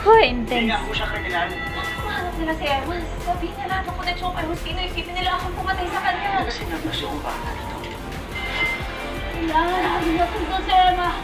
Hoy, Hindi nga intense. po siya kriminal. Bakit mahanap nila si Ewan? Sabihin nila ako connection kay Justino. Isipin nila akong pumatay sa kanya. Kasi nagpasyo kong bata dito. Kailangan namin natin si Emma.